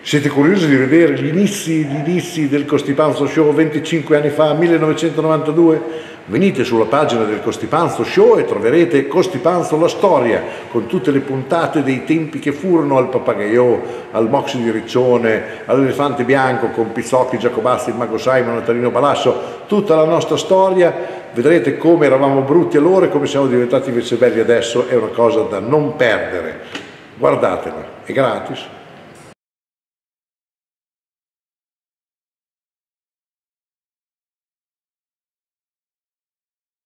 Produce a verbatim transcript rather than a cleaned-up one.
Siete curiosi di vedere gli inizi, gli inizi del Costipanzo Show venticinque anni fa, millenovecentonovantadue? Venite sulla pagina del Costipanzo Show e troverete Costipanzo la storia, con tutte le puntate dei tempi che furono, al Papagaio, al Moxie di Riccione, all'Elefante Bianco con Pizzocchi, Giacobazzi, il Mago Simon, Natalino Balasso, tutta la nostra storia. Vedrete come eravamo brutti allora e come siamo diventati invece belli adesso, è una cosa da non perdere. Guardatela, è gratis.